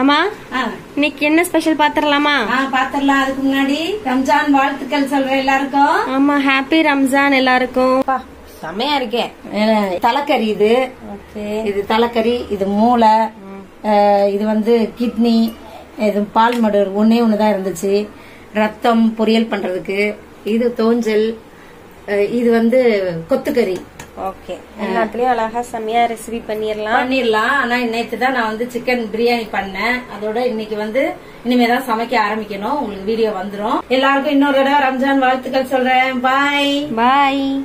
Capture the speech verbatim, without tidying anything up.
அம்மா இன்னைக்கு என்ன ஸ்பெஷல் பாத்திரலாமா? பாத்திரலாம். அதுக்கு முன்னாடி ரம்ஜான் வாழ்த்துக்கள் சொல்றேன் எல்லாருக்கும். ஆமா, ஹாப்பி ரம்ஜான் எல்லாருக்கும். செமையா இருக்கேன். தலைக்கறி இது இது தலைக்கறி, இது மூளை, இது வந்து கிட்னி, இது பால் மடர் ஒன்னே ஒண்ணுதான் இருந்துச்சு. ரத்தம் பொரியல் பண்றதுக்கு, இது தோஞ்சல், இது வந்து கொத்துக்கறி. ஓகே, எல்லாத்துலயும் அழகா செமையா ரெசிபி பண்ணிடலாம் பண்ணிடலாம் ஆனா நேத்து தான் நான் வந்து சிக்கன் பிரியாணி பண்ணேன். அதோட இன்னைக்கு வந்து இனிமேதான் சமைக்க ஆரம்பிக்கணும். உங்களுக்கு வீடியோ வந்துரும். எல்லாருக்கும் இன்னொரு தடவை ரம்ஜான் வாழ்த்துக்கள் சொல்றேன். பாய் பாய்.